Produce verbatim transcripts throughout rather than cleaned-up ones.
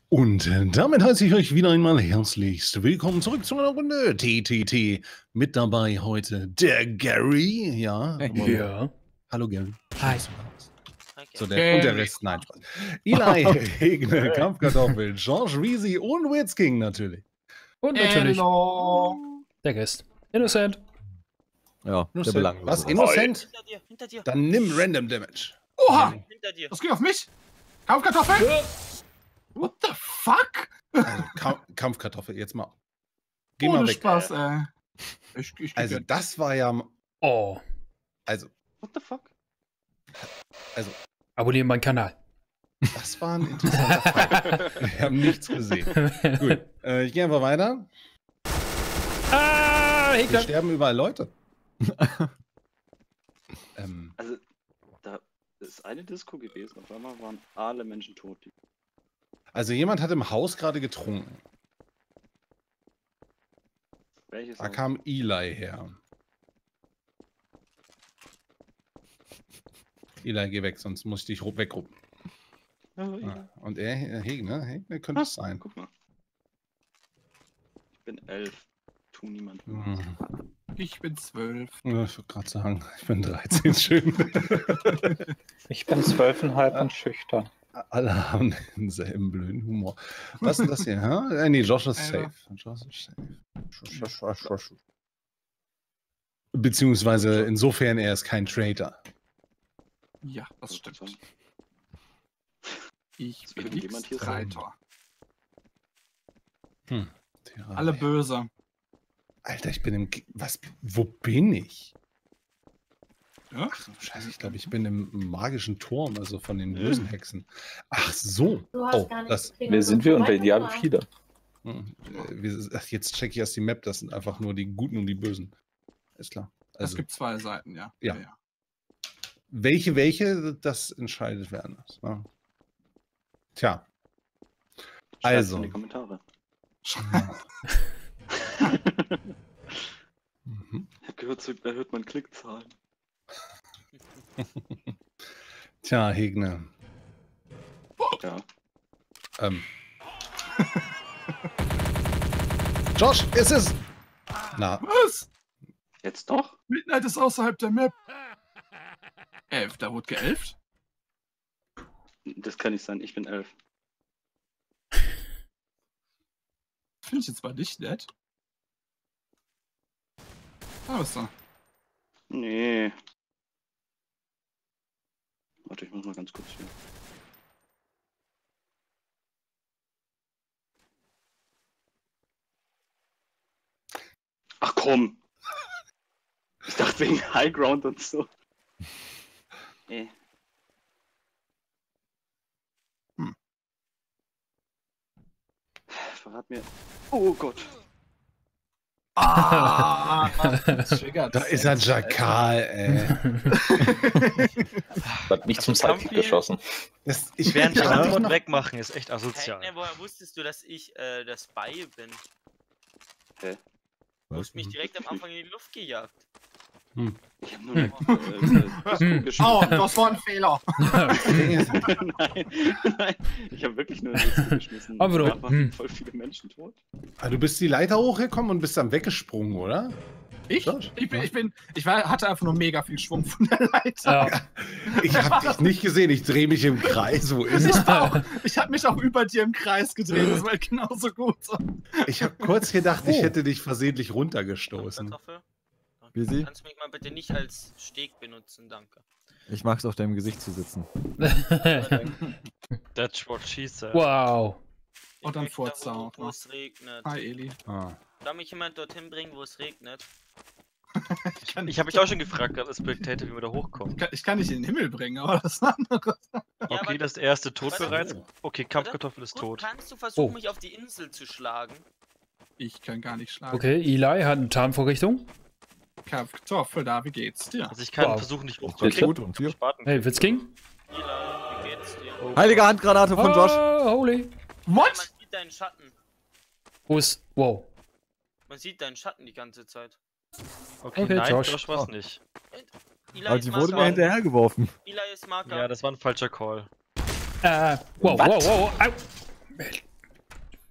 Und damit heiße ich euch wieder einmal herzlichst willkommen zurück zu einer Runde T T T. Mit dabei heute der Gary. Ja. Ja. Hallo Gary. Hi. So, der, und der Rest, nein, Spaß. Eli, Hegne, Kampfkartoffel, George Weezy und Witzking natürlich. Und natürlich Hello. der Guest. Innocent. Ja, Innocent. der Belang. Was? Innocent? Hinter dir, hinter dir. Dann nimm Random Damage. Oha, Hinter dir. das geht auf mich. Kampfkartoffel? What the fuck? Also, Ka Kampfkartoffel, jetzt mal. Geh Ohne mal weg. Spaß, ey. Ich, ich, Also, ich, das war ja. Oh. Also, What the fuck? also, Abonnieren meinen Kanal. das war ein interessanter Fall. Wir haben nichts gesehen. Gut, äh, ich gehe einfach weiter. Ah, Hier Hegler. sterben überall Leute. ähm, Also, da ist eine Disco gewesen. Auf einmal waren alle Menschen tot. also, jemand hat im Haus gerade getrunken. Welches? Da kam Eli her. Eli, geh weg, sonst muss ich dich wegruppen. Oh, ja. Ah, und er, äh, Hegne, Hegne könnte es sein. Guck mal. Ich bin elf. Tu niemand. Hm. ich bin zwölf. Ja, ich wollte gerade sagen, ich bin dreizehn, schön. Ich bin zwölfeinhalb und schüchtern. Alle haben denselben blöden Humor. Was ist denn das hier? Hä? Äh, nee, Josh ist Alter. safe. Josh ist safe. Beziehungsweise insofern, er ist kein Traitor. Ja, das stimmt. Ich Ist bin irgendjemand hier Traitor. Hm. Alle böse. Alter, ich bin im... Ge Was? Wo bin ich? Ja? Ach, scheiße, ich glaube, ich bin im magischen Turm, also von den bösen Hexen. Ach so. Du hast Oh, gar nicht das... gekriegt, Wer was sind du wir und wolltest, welche haben oder? viele? Hm, äh, wir- ach, jetzt checke ich erst die Map, das sind einfach nur die Guten und die Bösen. Ist klar. Es Also, gibt zwei Seiten, ja. Ja. welche, welche, das entscheidet wer anders. Ne? Tja. Schreibt's Also. in die Kommentare. Mhm. Ich habe gehört, so erhöht man Klickzahlen. Tja, Hegne. Ja. Ähm. Josh, ist es! Na, Was? Jetzt doch? Midnight ist außerhalb der Map. Elf, da wurde geelft? Das kann nicht sein. Ich bin elf. Finde ich jetzt mal nicht nett. Ah, was da? Nee. Warte, ich muss mal ganz kurz hier. Ach komm! Ich dachte wegen High Ground und so. Nee. Hm. Verrat mir. Oh Gott. Ah, triggert. da ist ein Jakal, ey. Hat mich zum Sidekick geschossen. Das, ich Während ich die hab dich Antwort noch- wegmachen ist echt asozial. Hey, ne, woher wusstest du, dass ich äh, das Spy bin? Hä? Du hast mich direkt am Anfang in die Luft gejagt. Ich hab nur eine, äh, Hm. äh, geschmissen. Oh, das war ein Fehler. nein, nein, ich habe wirklich nur eine Disco geschmissen. Aber Da du- waren hm. voll viele Menschen tot. Ah, du bist die Leiter hochgekommen und bist dann weggesprungen, oder? Ich? Josh? Ich bin, ich bin, ich war, hatte einfach nur mega viel Schwung von der Leiter. Ja. Ich hab dich nicht gesehen, ich drehe mich im Kreis. Wo ist Ich, es? war auch, ich habe mich auch über dir im Kreis gedreht, das war genauso gut. Ich habe kurz gedacht, ich Oh. hätte dich versehentlich runtergestoßen. Kartoffel? Wie sie? Kannst du mich mal bitte nicht als Steg benutzen, danke. Ich mag's auf deinem Gesicht zu sitzen. That's what she said. Wow. Ich Und dann möchte furzt da, er wo, auch wo noch. es regnet. Hi, Eli. Ah. Kann mich jemand dorthin bringen, wo es regnet? Ich kann, Ich habe mich auch schon gefragt, gerade als Spectator, wie wir da hochkommen. ich kann, ich kann nicht in den Himmel bringen, aber das andere. Ja, Okay, aber- das erste tot Warte. bereits. Okay, Kampfkartoffel ist Gut, tot. kannst du versuchen, Oh. mich auf die Insel zu schlagen? Ich kann gar nicht schlagen. Okay, Eli hat eine Tarnvorrichtung. Kartoffel, da, wie geht's dir? Also ich kann Wow. versuchen, nicht Geht's hochzukriegen. gut und dir? Spaten. Hey, Witzking. Eli, wie geht's dir? Heilige Handgranate von Josh. Oh, holy. Man What? sieht deinen Schatten. Wo ist... Wow. Man sieht deinen Schatten die ganze Zeit. Okay, Okay, nein, Josh. Josh war's nicht. Eli Aber ist die wurde mir Marker. hinterhergeworfen. Eli ist Marker. Ja, das war ein falscher Call. Äh, wow, Was? wow, wow, au.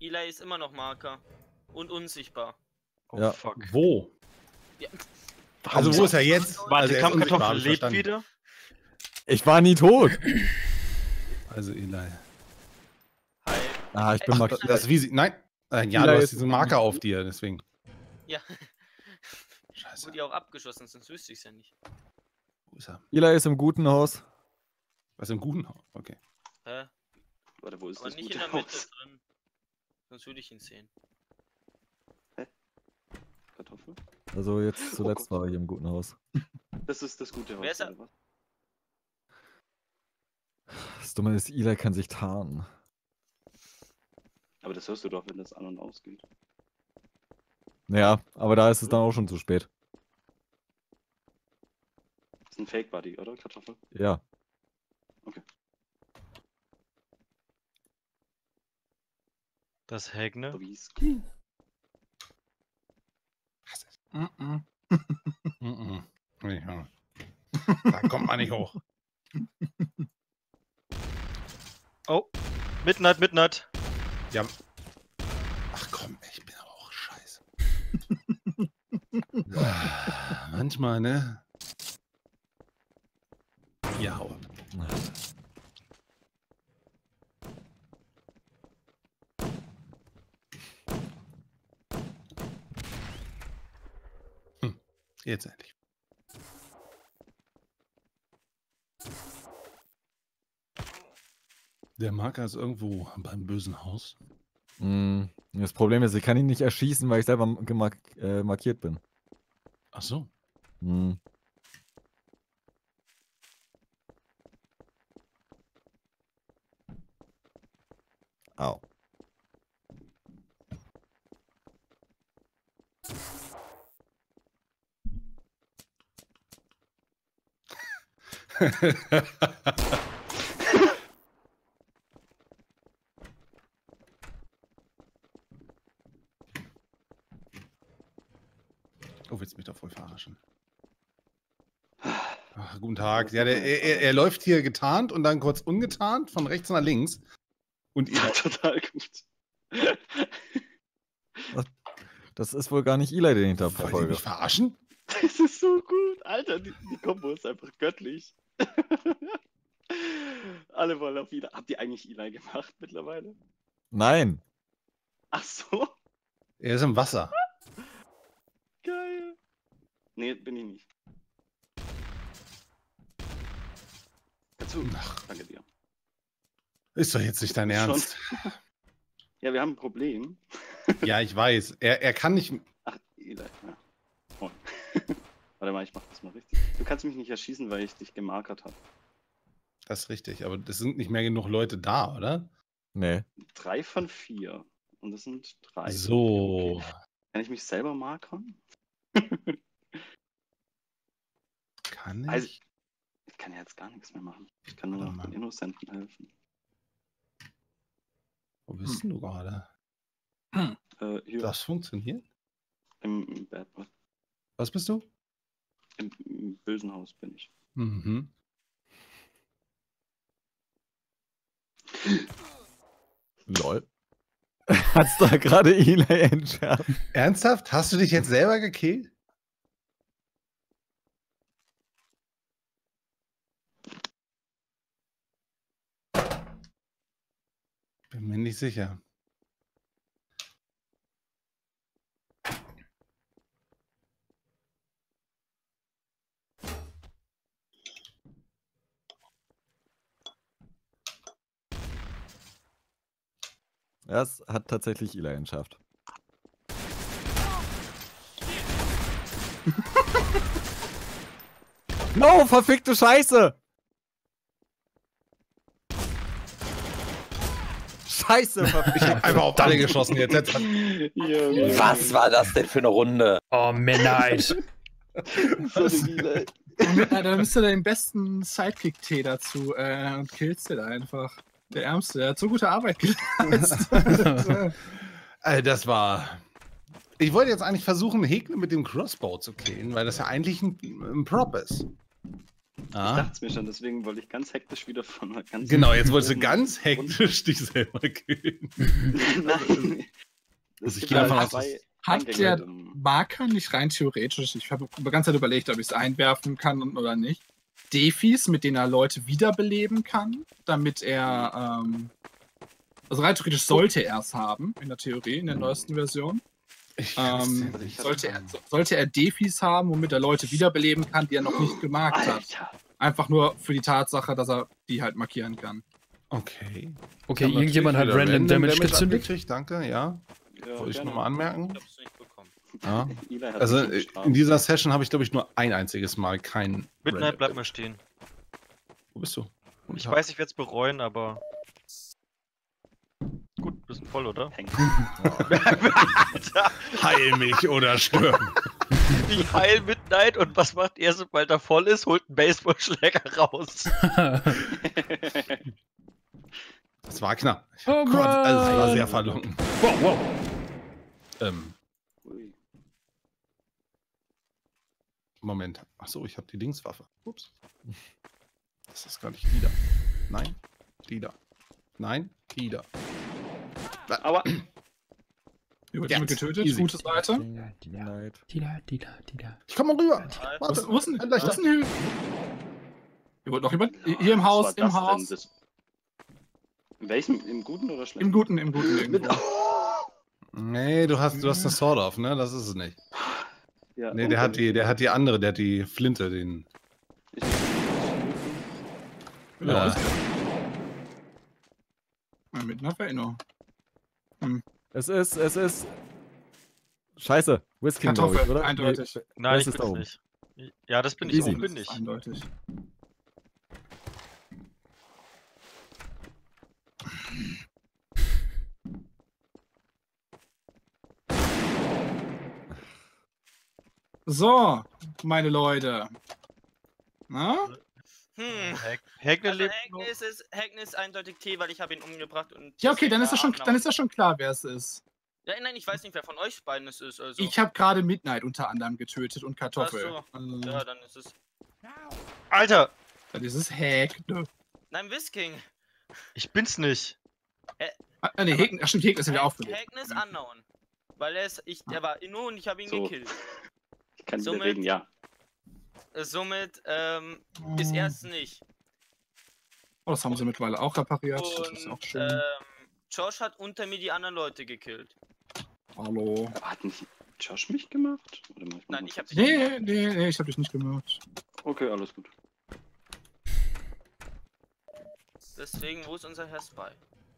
Eli ist immer noch Marker. Und unsichtbar. Oh Ja. fuck. Wo? Ja. Also wo ist er jetzt? Warte, Also die er ist unsichtbar, Kampfkartoffel hab ich lebt verstanden. wieder? Ich war nie tot. Also Eli. Hi. Ah, ich bin Ach, markiert. das ist wie sie. Nein. Äh, ja, Eli du hast ist- diesen Marker auf dir, deswegen. Ja. Scheiße. Wurde ja auch abgeschossen, sonst wüsste ich es ja nicht. Wo ist er? Eli ist im guten Haus. Was im guten Haus? Okay. Hä? Warte, wo ist Aber das nicht in gute der Mitte Haus? drin. Sonst würde ich ihn sehen. Kartoffel? Also jetzt zuletzt Gott. war er hier im guten Haus. Das ist das gute Haus. Wer ist er? oder was? Das Dumme ist, Eli kann sich tarnen. Aber das hörst du doch, wenn das an und ausgeht. Ja, aber da ist es dann auch schon zu spät. Das ist ein Fake-Buddy, oder? Kartoffel? Ja. Das Hagne. Whisky? Mhm. Mhm. Ja. Da kommt man nicht hoch. Oh. Midnight, Midnight. Ja. Ach komm, ich bin aber auch scheiße. Manchmal, ne? Ja, hau ab. Hm, jetzt endlich. Der Marker ist irgendwo beim bösen Haus. Mm, Das Problem ist, ich kann ihn nicht erschießen, weil ich selber gemark äh, markiert bin. Ach so. Mm. Au. Oh, willst du mich doch voll verarschen? Ach, guten Tag. Ja, der, er, er, er läuft hier getarnt und dann kurz ungetarnt von rechts nach links. Und ihr. Total gut. Das ist wohl gar nicht Eli, den ich da Wollt ihr verfolge. mich verarschen? Das ist so gut. Alter, die, die Kombo ist einfach göttlich. Alle wollen auf Eli. Habt ihr eigentlich Eli gemacht mittlerweile? Nein. Ach so. Er ist im Wasser. Geil. Nee, bin ich nicht. Dazu. Ach. Danke dir. Ist doch jetzt nicht dein Schon. Ernst. Ja, wir haben ein Problem. Ja, ich weiß. Er, er kann nicht. Ach, Eli. Ja. Oh. Warte mal, ich mach das mal richtig. Du kannst mich nicht erschießen, weil ich dich gemarkert habe. Das ist richtig, aber es sind nicht mehr genug Leute da, oder? Nee. Drei von vier. Und das sind drei. So. Okay. Kann ich mich selber markern? Kann ich? Also, ich kann ja jetzt gar nichts mehr machen. Ich kann nur Warte noch mal. den Innocenten helfen. Wo bist denn du gerade? Äh, hier Das funktioniert? im, im Bad Boy. Was bist du? Im, Im bösen Haus bin ich. Mhm. Lol. Hat's da gerade Eli entschärft? Ernsthaft? Hast du dich jetzt selber gekillt? Bin mir nicht sicher. Das hat tatsächlich Eli entschärft. No, verfickte Scheiße! Scheiße, Ich verfickte. hab einfach auf alle geschossen jetzt. jetzt. Junge. Was war das denn für eine Runde? Oh, Midnight. So eine Eli. Ja, dann bist du den besten Sidekick-Tee dazu äh, und killst den einfach. Der Ärmste, der hat so gute Arbeit geleistet. Äh, das war. Ich wollte jetzt eigentlich versuchen, Hegne mit dem Crossbow zu killen, weil das ja eigentlich ein, ein Prop ist. Ich Ah. dachte es mir schon, deswegen wollte ich ganz hektisch wieder von einer ganz. Genau, jetzt wolltest du oben ganz runter. hektisch dich selber killen. Nein. Also ich gibt gehe davon halt aus, zwei dass- Hat Eingänge der im- Marker nicht rein theoretisch, ich habe die ganze Zeit überlegt, ob ich es einwerfen kann oder nicht, Defis, mit denen er Leute wiederbeleben kann, damit er, ähm, also rein theoretisch sollte er es haben, in der Theorie, in der neuesten Version. Ich kann's Ähm, dir nicht sollte, er, sagen. so- sollte er Defis haben, womit er Leute wiederbeleben kann, die er noch nicht gemarkt hat. Alter. Einfach nur für die Tatsache, dass er die halt markieren kann. Okay. Okay, Ich hab irgendjemand hat natürlich wieder Random Damage gezündet. abgekriegt, danke, ja. Ja, Wollte ich gerne. nochmal anmerken. Ich hab's nicht bekommen. Ja. Eli hat Also mich äh, bestraft. in dieser Session habe ich, glaube ich, nur ein einziges Mal keinen. Midnight, Random bleib Damage. mal stehen. Wo bist du? Guten Ich Tag. weiß, ich werde es bereuen, aber. Gut, bisschen voll, oder? Hängt. Alter, Heil mich oder stirb. ich heil Midnight und was macht er, sobald er voll ist? Holt einen Baseballschläger raus. Das war knapp. Oh, Gott, also es war Mann. sehr verlockend. Wow, wow. Ähm, Ui. Moment. Achso, ich habe die Linkswaffe. Ups. Das ist gar nicht die da. Nein, die da. Nein, die da. Aber Über Jetzt. die getötet, Easy. gute Seite. Night. Die da, die da, die da. Ich komm mal rüber. Wo Warte, ist, wo ist denn, gleich wo ist da. denn hier? Hier wurde noch jemand. Hier im was Haus, war im das denn? Haus. Das- In welchem? Im Guten oder schlechten? Im Guten, im Guten. Mit, Irgendwo. Nee, du hast, du hast eine Sword off, ne? Das ist es nicht. ja, Nee, der hat die, der hat die andere, der hat die Flinte, den. Ich, Ja, Äh, ist ja. Mit einer Erinnerung. Es ist, es ist. Scheiße. Whisky, glaub Kartoffel, ich, oder? eindeutig. Nee, Nein, das ich ist da bin's oben. nicht. Ja, das bin ich. Easy. Oben bin Das ich. ist eindeutig. So, meine Leute. Na? Hm. Hag- Hagne Also lebt noch. Hagne ist, es, Hagne ist eindeutig T, weil ich habe ihn umgebracht und. Ja, okay, dann ist, das schon, Abnahme. dann ist das schon klar, wer es ist. Ja, nein, ich weiß nicht, wer von euch beiden es ist. Also. Ich habe gerade Midnight unter anderem getötet und Kartoffel. Ach Also, Ja, dann ist es. Alter, dann ist es Hack. Ne? Nein, Whisking. ich bin's nicht. Ah, ne, Haken, ach stimmt, Haken ist ja wieder aufgelegt. Hagne ist unknown. Weil er ist. Ich, er war Inno und ich habe ihn So. gekillt. ich kann Somit- wieder reden, ja. Äh, Somit ähm, ist er es nicht. Oh, das haben sie mittlerweile auch repariert. Das ist auch Und schön. ähm, Josh hat unter mir die anderen Leute gekillt. Hallo. Aber hat nicht Josh mich gemacht? Oder mach ich mal Nein, was? ich hab dich Nee, nee, nee, ich hab dich nicht gemacht. Okay, alles gut. Deswegen, wo ist unser Herr Spy?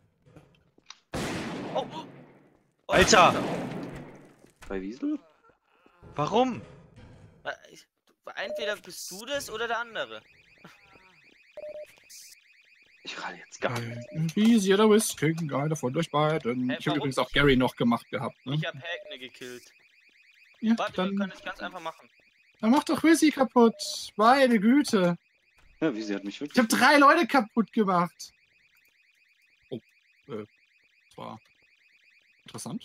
Oh! oh. Oh, Alter! Bei Wiesel? Warum? Äh, ich- Entweder bist du das oder der andere. Ich rate jetzt gar nicht. Easy oder Whisky, einer von euch beiden. Hä, Ich habe warum? übrigens auch Gary noch gemacht gehabt. Ne? Ich hab Hagne gekillt. Ja, Warte, wir dann, können es ganz einfach machen. dann mach doch Whisky kaputt. Meine Güte. Ja, Wiesel hat mich Ich wirklich. habe drei Leute kaputt gemacht. Oh, äh, das war interessant.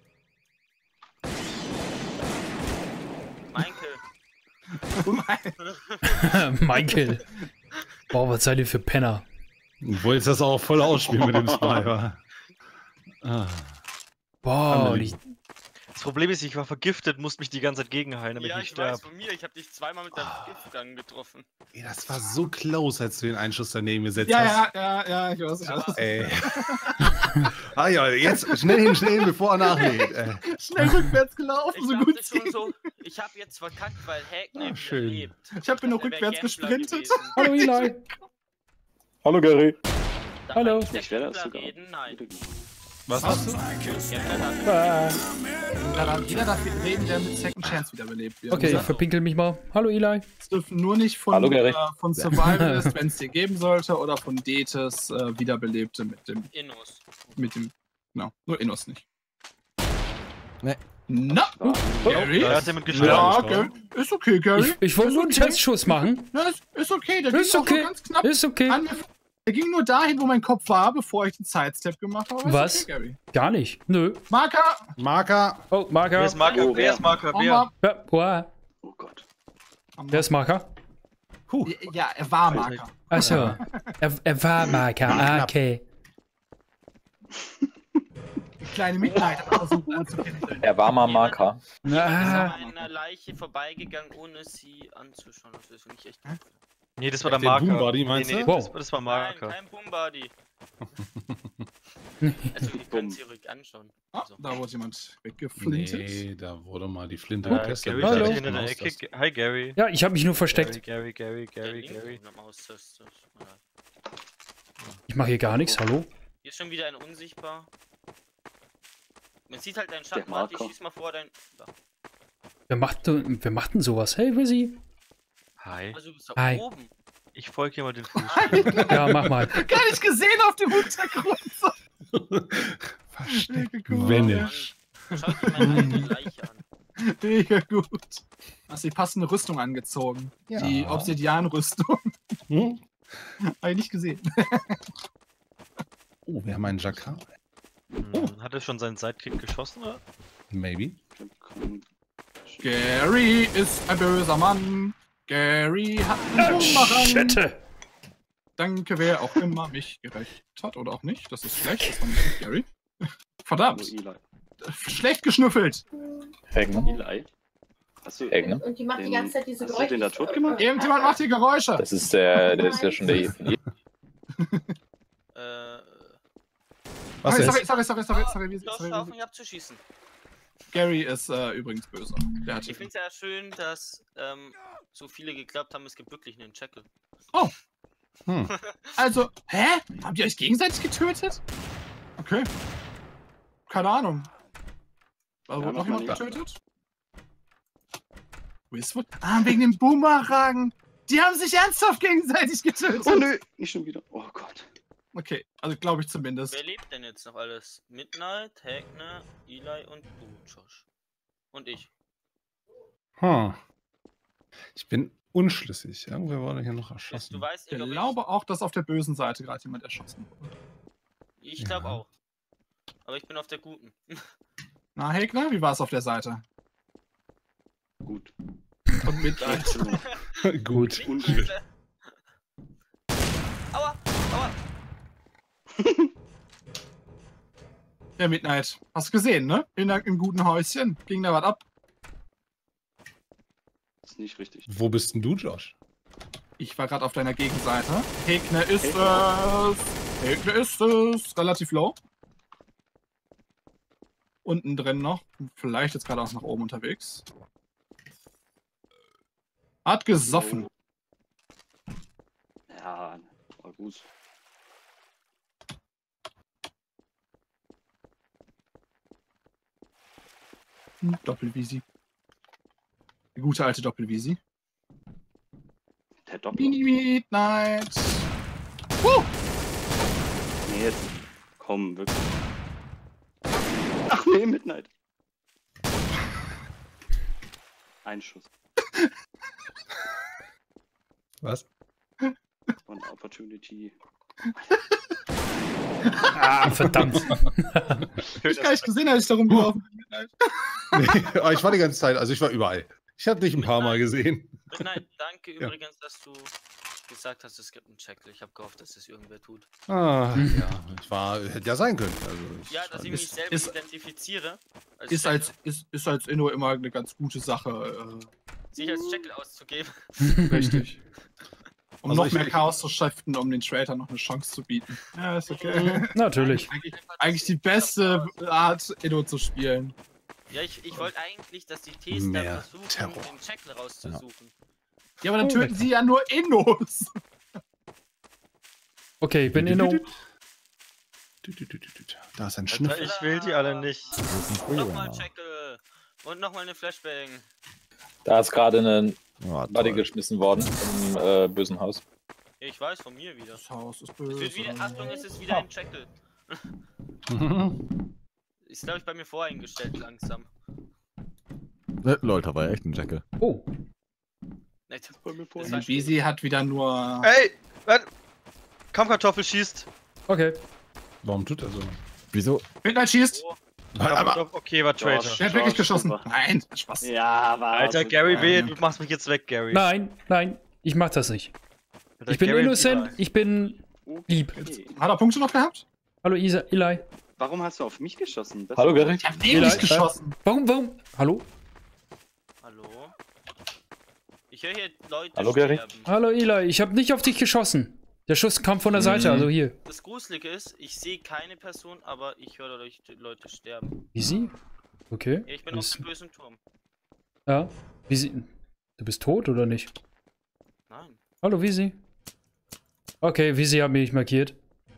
Michael. Michael. Boah, was seid ihr für Penner? Du wolltest das auch voll ausspielen mit dem Spy, wa? Ah. Boah, und ich, Das Problem ist, ich war vergiftet, musste mich die ganze Zeit gegenheilen, damit Ja, ich nicht ich weiß sterbe. von mir. Ich hab dich zweimal mit der Ah. Giftgang getroffen. Ey, das war so close, als du den Einschuss daneben gesetzt Ja, hast. ja, ja, ja, ich weiß, ich weiß. Ey. ah ja, jetzt schnell hin, schnell hin, bevor er nachlädt. Äh. Schnell rückwärts gelaufen, Ich so dachte gut es schon ging. so, ich hab jetzt verkackt, weil Hagne Ah, wieder schön. lebt. Ich habe nur Der wär rückwärts Gambler gesprintet. gewesen. hallo Eli. Hallo Gary. Darf Hallo. eigentlich der Ich werde das Gambler sogar. reden? Nein. Was hast du? Gambler darf Jeder darf, jeder darf reden, der mit Second Chance wiederbelebt wird. Okay, Das verpinkel mich mal. Hallo Eli. dürfen nur nicht von, Hallo, Gary. äh, von Survivalist, wenn es die geben sollte, oder von Detes äh, Wiederbelebte mit dem, Innos. mit dem, genau, nur Innos nicht. Nee. Na, Gary? Da ist jemand Ja, gestorben. Gary. Ist okay, Gary. Ich, ich wollte nur einen okay. Testschuss machen. Ja, ist, ist okay, der Ist ging auch okay. nur ganz knapp Ist okay. an mir. Der ging nur dahin, wo mein Kopf war, bevor ich den Sidestep gemacht habe. Ist Was? Okay, Gary. Gar nicht. Nö. Marker! Marker. Oh, Marker. Wer ist Marker? Oh, Wer ist Marker? Wer? Oma. Ja, boah. Oh Gott. Wer ist Marker? Puh. Ja, er war Marker. Achso. Er, er war Marker. Ah, okay. Die kleine Midnight hat versucht anzukennen. Er war mal Marker. Ich bin Ah, an einer Leiche vorbeigegangen, ohne sie anzuschauen. Das finde ich echt. Nee, das war der Den Marker. Boombody, meinst nee, nee, du? das, das war Nein, Marker. kein Boombody. Also, ihr könnt sie ruhig anschauen. Ah, So. da wurde jemand weggeflintet. Nee, da wurde mal die Flinte Äh, getestet. Gary Hallo. steht Hallo. hier in der Ecke. Hi Gary. ja, ich habe mich nur versteckt. Gary, Gary, Gary, Der Gary. linke am Austasten. Ich mache hier gar nichts. Hallo? Hier ist schon wieder ein Unsichtbar. Man sieht halt deinen Schatten. Der Warte, ich Marker. schieß mal vor dein. Da. Wer macht, denn- wer macht denn sowas? Hey, Wizzy. Hi. Also, du bist da Hi. oben. Ich folge hier mal den Fuß. Ja, mach mal. Gar nicht gesehen auf dem Hintergrund. Versteckt. Gut. Vanish. Schaut dir meine alte Leiche an. Mega gut. Hast die passende Rüstung angezogen. Ja. Die Obsidian-Rüstung. Hm? Hab ich nicht gesehen. Oh, wir haben einen Jakar. Hm, Hat er schon seinen Sidekick geschossen, oder? Maybe. Gary ist ein böser Mann. Gary hat einen Bumerang. Schette. Danke, wer auch immer mich gerecht hat oder auch nicht. Das ist schlecht. Das war nicht Gary. Verdammt. Eli. Schlecht geschnüffelt. Regner. Eli. Hast du, Regner. Und die macht die Den- ganze Zeit diese hast du Geräusche. den da tot gemacht? Irgendjemand macht hier Geräusche. Das ist der, der ist ja schon der. Äh. Was sorry, ist? sorry, sorry, sorry, sorry, sorry, wie- Los, sorry, auf wie- mich abzuschießen. Gary ist äh, übrigens böse. Der hat Ich finde es ja schön, dass ähm, so viele geglaubt haben, es gibt wirklich einen Jackal. Hm. Also, hä? Habt ihr euch gegenseitig getötet? Okay. Keine Ahnung. Also, Ja, wurde noch mach mal jemand nicht. getötet? Westwood? Ah, wegen dem Boomerang. Die haben sich ernsthaft gegenseitig getötet. Oh nö, nicht schon wieder. Oh Gott. Okay, also glaube ich zumindest. Wer lebt denn jetzt noch alles? Midnight, Hagner, Eli und du, Josh. Und ich. Hm. Ich bin unschlüssig. Irgendwer wurde hier noch Du erschossen. weißt Ich nicht, ob glaube auch, dass auf der bösen Seite gerade jemand erschossen wurde. ich. Ich glaube Ja. auch. Aber ich bin auf der guten. Na, Hegner, wie war es auf der Seite? Gut. Und Midnight. Gut. Unschön. Aua! Aua! Der Midnight. Hast du gesehen, ne? In der, im guten Häuschen. Ging da was ab? Das ist nicht richtig. Wo bist denn du, Josh? Ich war gerade auf deiner Gegenseite. Hegner ist es. Hegner ist es. Relativ low. Unten drin noch. Vielleicht jetzt gerade auch nach oben unterwegs. Hat gesoffen. Ja, war gut. Hm, Doppelvisi. Die gute alte Doppelvisi. Der Doppel. Midnight. Uh! Nee, jetzt. Komm, wirklich. Ach nee, Midnight. Ein Schuss. Was? One Opportunity. Ah, verdammt. Ich hab gar nicht gesehen, als ich da rumgelaufen bin. Midnight. Nee, aber ich war die ganze Zeit, also ich war überall. Ich habe dich ein paar Mal gesehen. Midnight, danke Ja. übrigens, dass du gesagt hast, es gibt einen Jackal. Ich habe gehofft, dass das irgendwer tut. Ah, ja, ich war, hätte ja sein können. Also ich Ja, dass ich war- mich selber ist- identifiziere. Als Ist als, Jackal, ist, ist als Inno immer eine ganz gute Sache. sich als Jackal auszugeben. Äh, richtig. Um Also noch ich- mehr ich- Chaos zu schiften, um den Traitor noch eine Chance zu bieten. Ja, ist okay. Natürlich. eigentlich, eigentlich die beste Art, Inno zu spielen. Ja, ich, ich wollte eigentlich, dass die Tester Mehr versuchen, Terror. den Jackal rauszusuchen. Ja, aber dann Oh, töten lecker. sie ja nur Innos. Okay, ich bin Inno. Da ist ein Alter, Schnüffel. ich will die alle nicht. Das ist ein Frühling, Nochmal ja. Jackal. Und nochmal eine Flashbang. Da ist gerade ein Ja, Buddy toll. geschmissen worden im äh, bösen Haus. Ich weiß, von mir wieder. Das Haus ist Es wird böse. wieder, Achtung, es ist wieder ein Jackal. Ist, glaube ich, bei mir voreingestellt langsam. Ne, Leute, da war ja echt ein Jackal. Oh, Nee, das- Bei mir vor. Das war Die Bisi hat wieder nur. Ey! Was? Kampfkartoffel schießt. okay. Warum tut er so? Wieso? Midnight schießt. Oh, Aber, Okay, war Traitor. Josh. Der hat wirklich Josh, geschossen. super. Nein, Spaß. Ja, war. Alter, super. Gary Ja, B., ja. du machst mich jetzt weg, Gary. Nein, nein. Ich mach das nicht. Der Ich bin Gary innocent, Eli. ich bin lieb. Okay. Hat er Punkte noch gehabt? Hallo Isa, Eli. Warum hast du auf mich geschossen? Das Hallo, Gary. Ich hab neben dich geschossen. Warum, warum? Hallo? Hallo? Ich höre hier Leute Hallo, Gary. sterben. Hallo Eli, ich habe nicht auf dich geschossen. Der Schuss kam von der Seite, Mhm. also hier. Das Gruselige ist, ich sehe keine Person, aber ich höre Leute, Leute sterben. Wie sie? Okay. Ja, ich bin auf Das- dem bösen Turm. Ja. Wie sie. Du bist tot oder nicht? Nein. Hallo Visi. Okay, Visi hat mich markiert.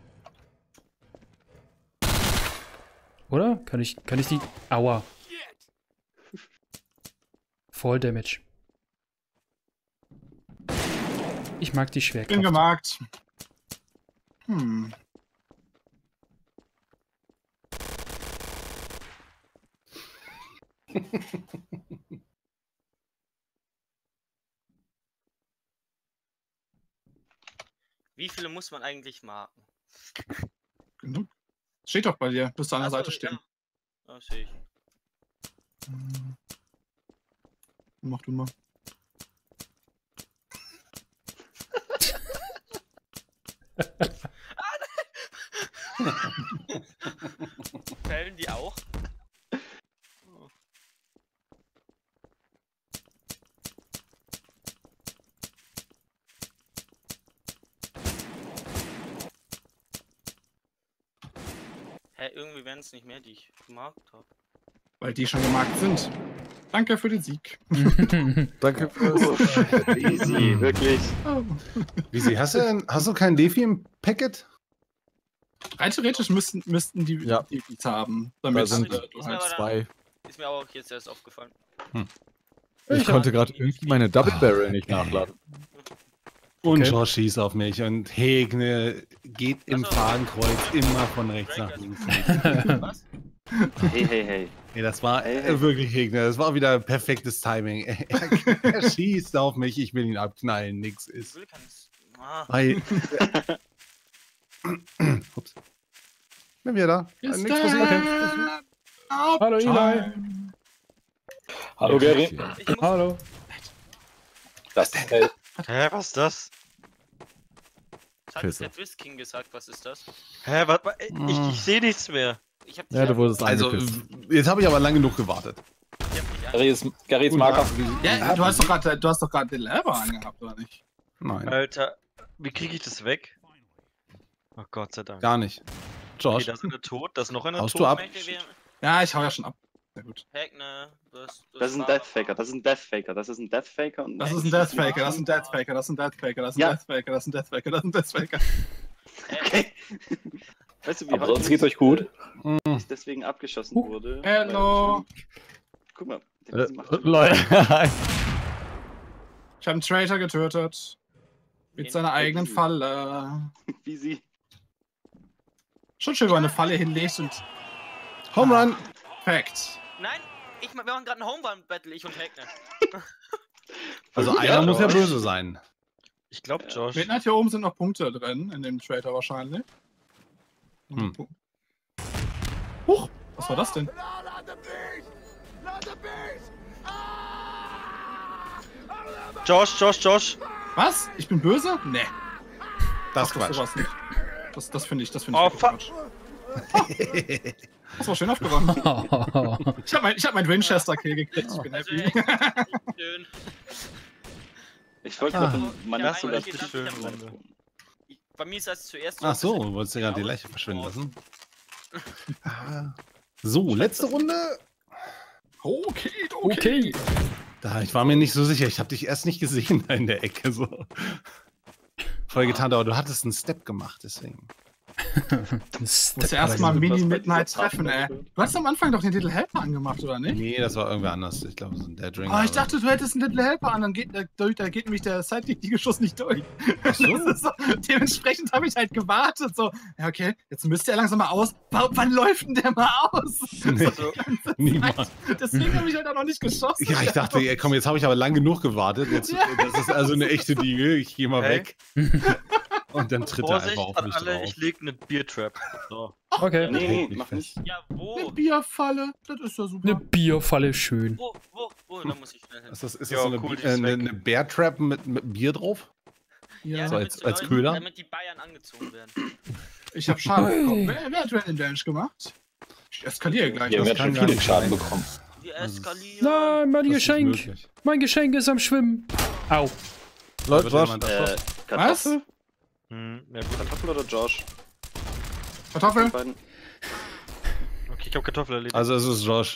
Oder? Kann ich, kann ich die... Aua. Voll Damage. Ich mag die Bin Schwerkraft. gemarkt. Hm. Wie viele muss man eigentlich marken? Genug. Steht doch bei dir. Bist du an der Ach so, Seite stehen. Ja. Ah, sehe ich. Hm. Mach du mal. Fällen die auch? Hä, irgendwie werden es nicht mehr, die ich gemarkt habe. Weil die schon gemarkt sind. Danke für den Sieg. Danke fürs. Easy, wirklich. Oh. Visi, hast du, denn- hast du kein Defi im Packet? Rein theoretisch müssten, müssten die Ja. die Beats haben. Damit Da sind äh, du ist mir halt aber Zwei. Ist mir auch jetzt erst aufgefallen. Ich Ich konnte gerade irgendwie meine Double Barrel nicht nachladen. Und Okay. Josh schießt auf mich und Hegne geht im Ach so. Fadenkreuz immer von rechts nach links. Was? Hey, hey, hey. Ey, das war Ey. äh, wirklich Hegne. Das war wieder perfektes Timing. Er, er schießt auf mich, ich will ihn abknallen, nix Ich ist. will keins. Ah, Weil. Ups. Bin wieder da. Äh, Ist Nix der passiert. Hallo Eli. Hallo, Gary. ich muss Hallo. Das ist Hell. Hä, was ist das? Das hat Pisser. der Twist King gesagt, was ist das? Hä, warte mal, ich, ich sehe nichts mehr. Ich hab dich Ja, du an- wurdest Also, angepisst. jetzt habe ich aber lange genug gewartet. ich hab dich an- Gary ist, Gary ist Guten Marker. Tag, Visi. Ja, du hast doch gerade du hast doch gerade den Lever angehabt, oder nicht? Nein, Alter, wie kriege ich das weg? Oh Gott sei Dank. gar nicht. Okay, Josh, da ist einer tot, da ist noch einer Haust tot. du ab? Möchte wir- Ja, ich hau ja schon ab. Sehr gut. Hackne, du hast, du Das hast ist ein Fahrer- Deathfaker, das ist ein Deathfaker, das ist ein Deathfaker. Und Das ist ein Deathfaker, das ist ein Deathfaker, das ist ein Deathfaker, das ist ein Ja. Deathfaker, das ist ein Deathfaker, das ist ein Deathfaker. Okay. Weißt du, wie Aber heute sonst geht's euch gut. ich deswegen abgeschossen Huh. wurde? Hello. Weil ich- Guck mal. der Äh, Wisi macht- Leute. Ich habe einen Traitor getötet. Mit Wen? seiner eigenen Falle. Wisi. Schon schön, wenn man eine Falle hinlegt und Home Run. perfekt. Nein, ich, wir machen gerade ein Home-Run-Battle, ich und Hackne. Also, einer Ja, muss ja Josh. böse sein. Ich glaube, Josh. Midnight hier oben sind noch Punkte drin, in dem Traitor wahrscheinlich. Hm. Huch, was war das denn? Josh, Josh, Josh. Was? Ich bin böse? Nee. Das ist Ach, das Quatsch. sowas nicht. Das, das finde ich, das finde ich. Oh, wirklich fuck. Quatsch. Das war schön aufgeräumt. Ich habe mein, ich hab mein Winchester-Kill gekriegt, ich bin Also, happy. Hackne, schön. Ich wollte Ah. gerade, man Ja, ist sogar eigentlich zu ist schön. das Runde. Ich- Bei mir ist das zuerst Ach so, dass du ich- wolltest ja gerade die aus- Leiche verschwinden lassen. Ah. So, letzte Runde. Okay, okay. Okay. Da, ich war mir nicht so sicher. Ich habe dich erst nicht gesehen da in der Ecke. So. Voll getan, aber du hattest einen Step gemacht, deswegen. Ich muss ja erstmal Mini Midnight treffen, ey. Du hast am Anfang doch den Little Helper angemacht, oder nicht? Nee, das war irgendwer anders. Ich glaube, so ein Dead Ring. Ah, ich dachte, du hättest einen Little Helper an, dann geht, da, durch, da geht nämlich der Sidekick-Geschoss nicht durch. Ach so. Das ist so, dementsprechend habe ich halt gewartet. So, ja, okay, jetzt müsste er langsam mal aus. Warum, wann läuft denn der mal aus? Nee, So, niemals. deswegen habe ich halt auch noch nicht geschossen. Ja, ich dachte, ey, komm, jetzt habe ich aber lang genug gewartet. Jetzt, Ja. Das ist also eine echte Diegel. Ich gehe mal Hä? weg. Und dann tritt er Vorsicht einfach auf an mich alle, drauf. ich leg eine Beer-Trap. So. Okay. Nee, nee, Nicht mach fest. nicht. Ja, Eine wo? Bierfalle, das ist ja super. Eine Bierfalle schön. Wo, wo, wo? Oh, da muss ich schnell hin. Ist das, ist das Ja, so eine, cool, die Bi- äh, ist eine, weg. eine Bear Trap mit, mit Bier drauf? Ja, So damit als- die als Leute- Köder? Damit die Bayern angezogen werden. ich habe Schaden bekommen. Wer, wer hat Random Damage gemacht? Ich eskaliere gleich. Wir haben das jetzt schon kann gar viele nicht Schaden sein. bekommen. Wir Also, eskalieren. Nein, mein Das ist Geschenk. möglich. Mein Geschenk ist am Schwimmen. Au. Leute, Wird Josh, jemand das Äh, doch- Kartoffel? Hm, ja gut. Kartoffel oder Josh? Kartoffel? Die beiden. Okay, ich hab Kartoffel erledigt. Also es ist Josh.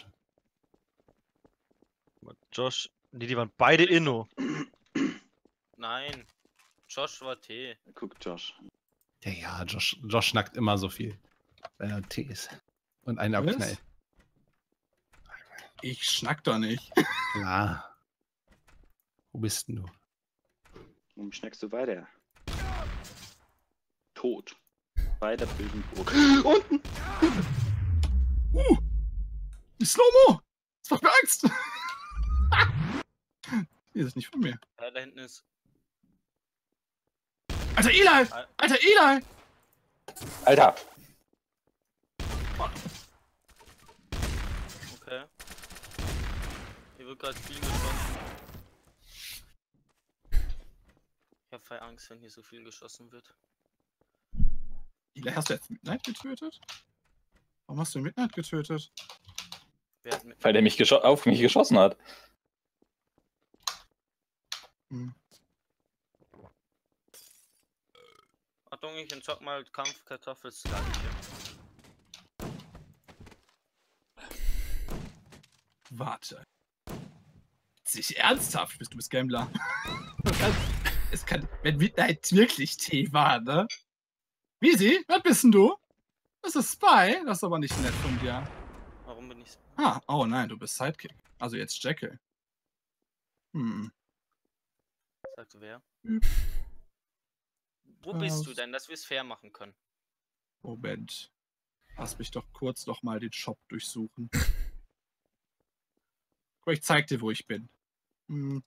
Josh. Nee, die waren beide Inno. Nein. Josh war T. Guck, Josh. Ja, ja, Josh, Josh schnackt immer so viel. Wenn er Tee ist. Und einen Was? abknallt. Ich schnack doch nicht. Klar. Wo bist denn du? Warum schnackst du weiter? Tot. Bei der bösen Burg. Unten! Uh! Die Slow-Mo! Das macht mir Angst! Die ist nicht von mir. Ja, da hinten ist. Alter Eli! Alter Eli! Alter, Okay. Hier wird gerade viel geschossen. Ich hab voll Angst, wenn hier so viel geschossen wird. Eli, hast du jetzt Midnight getötet? Warum hast du Midnight getötet? Wer hat mit. weil der mich gescho- auf mich geschossen hat. Hm. Achtung, ich entzock mal Kampfkartoffelsleiche. Warte. Sich ernsthaft bist du bist Gambler. Das kann- es kann, wenn Midnight wirklich T war, ne? Wiesi, was bist denn du? Das ist Spy, das ist aber nicht nett von dir. Warum bin ich so? Ah, oh nein, du bist Sidekick. Also jetzt Jekyll. Hm. Sagt wer? Hm. Wo bist du Aus- denn, dass wir es fair machen können? Moment. Lass mich doch kurz noch mal den Shop durchsuchen. Guck, ich zeig dir, wo ich bin. Hm.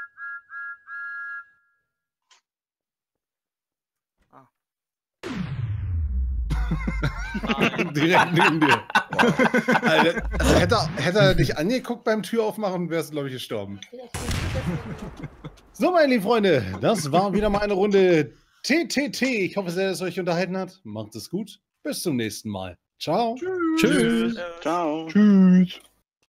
Nein. Direkt neben dir. Alter, also hätte, er, hätte er dich angeguckt beim Türaufmachen, wärst du, glaube ich, gestorben. So, meine lieben Freunde, das war wieder mal eine Runde T T T. Ich hoffe sehr, dass es euch unterhalten hat. Macht es gut. Bis zum nächsten Mal. Ciao. Tschüss. Äh, Ciao. Tschüss.